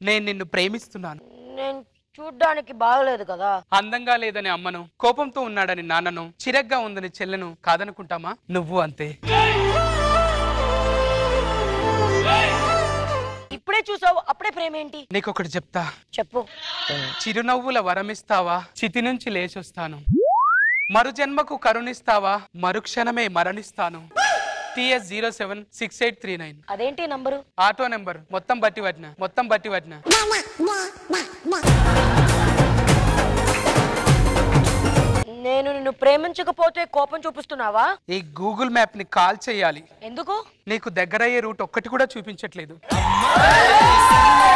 నేను నిన్ను ప్రేమిస్తున్నాను. నేను చూడ్డానికి బాగలేదు కదా. అందంగా లేదని అమ్మను, కోపంతో ఉన్నాడని నాన్నను, చిరగ్గా ఉందని చెల్లెను కాదనుకుంటామా? నువ్వు అంతే. ఇప్పుడే చూసావు, అప్పుడే ప్రేమ ఏంటి? నీకొకటి చెప్తా. చెప్పు. చిరునవ్వుల వరమిస్తావా, చితి నుంచి లేచొస్తాను. మరు జన్మకు కరుణిస్తావా, మరుక్షణమే మరణిస్తాను. TS 076839. అదేంటి నంబరు? Auto number. మొత్తం బట్టి పట్టిన. నేను నిన్ను ప్రేమించకపోతే కోపం చూపిస్తున్నావా? ఈ గూగుల్ మ్యాప్ ని కాల్ చేయాలి. ఎందుకు? నీకు దగ్గరయ్యే రూట్ ఒక్కటి కూడా చూపించట్లేదు.